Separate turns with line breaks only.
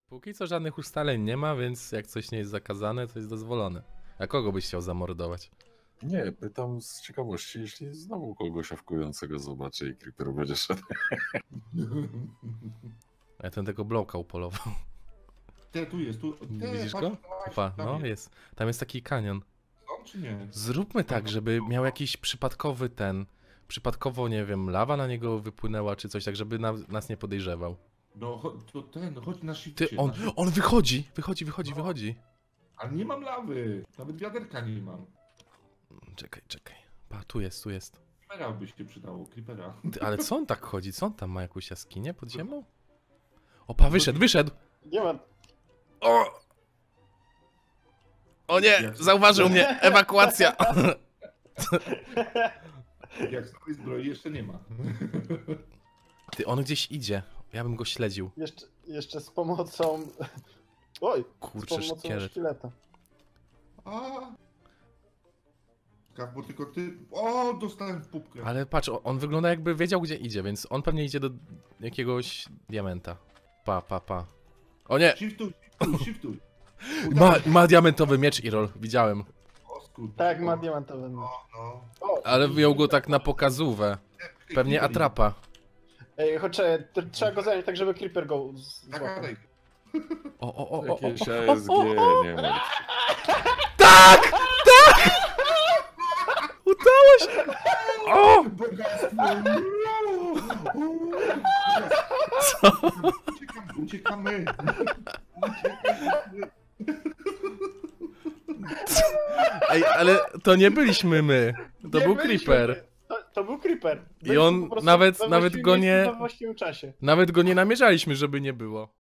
Póki co żadnych ustaleń nie ma, więc jak coś nie jest zakazane, to jest dozwolone. A kogo byś chciał zamordować?
Nie, pytam z ciekawości, jeśli znowu kogoś awkującego zobaczę i Creeper będzie szedł.
Ja ten tego bloka upolował.
Tu jest, tu.
Widzisz
patrz,
go?
patrz,
Opa,
tam
no jest. Tam jest taki kanion.
Są, czy nie?
Zróbmy tak, żeby miał jakiś przypadkowy przypadkowo, nie wiem, lawa na niego wypłynęła czy coś, tak żeby nas nie podejrzewał.
No, chodź na shifcie.
Ty, on wychodzi! Wychodzi.
Ale nie mam lawy. Nawet wiaderka nie mam.
Czekaj. Pa, tu jest.
Creepera by się przydało, creepera.
Ty, ale co on tak chodzi? Co on tam ma, jakąś jaskinię pod ziemią? Opa, wyszedł!
Nie ma.
O nie, zauważył mnie, ewakuacja!
Jak stałej zbroi jeszcze nie ma.
Ty, on gdzieś idzie, ja bym go śledził.
Jeszcze z pomocą... Oj,
Kurczę,
z pomocą
szkielet.
szkieleta.
Bo tylko ty... O, dostałem w pupkę.
Ale patrz, on wygląda jakby wiedział gdzie idzie, więc on pewnie idzie do jakiegoś diamenta. Pa. O nie!
Shiftuj.
Ma diamentowy miecz, Irol, widziałem.
Tak, ma diamentowy.
No.
Ale wyjął go tak na pokazówę. Pewnie atrapa.
Ej, chodź, trzeba go zająć tak, żeby Creeper go złapał.
O.
Jakieś ASG, nie wiem.
Tak! Udało się! O! Co?
Uciekamy.
Ej, ale to nie byliśmy my. To był Creeper.
To był Creeper.
I on
Po prostu
nawet
we
go
właściwym
nie...
miejscu, we właściwym czasie.
Nawet go nie namierzaliśmy, żeby nie było.